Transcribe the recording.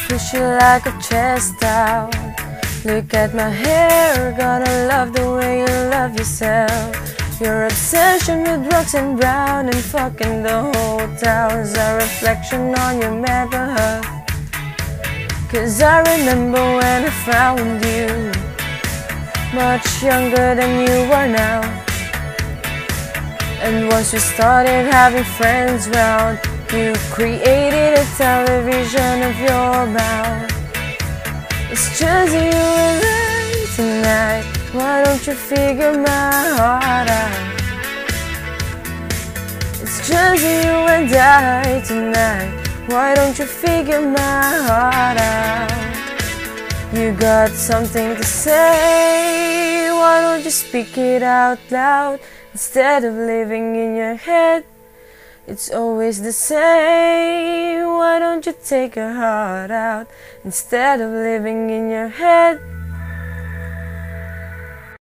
Twist you like a chest out. Look at my hair, gonna love the way you love yourself. Your obsession with rocks and brown and fucking the whole town's a reflection on your mental health. 'Cause I remember when I found you, much younger than you are now. And once we started having friends round, you created a television of your mouth. It's just you and I tonight. Why don't you figure my heart out? It's just you and I tonight. Why don't you figure my heart out? You got something to say. Why don't you speak it out loud? Instead of living in your head, it's always the same. Why don't you take your heart out? Instead of living in your head,